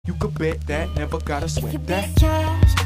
You could bet that, never gotta It sweat could be that. cash,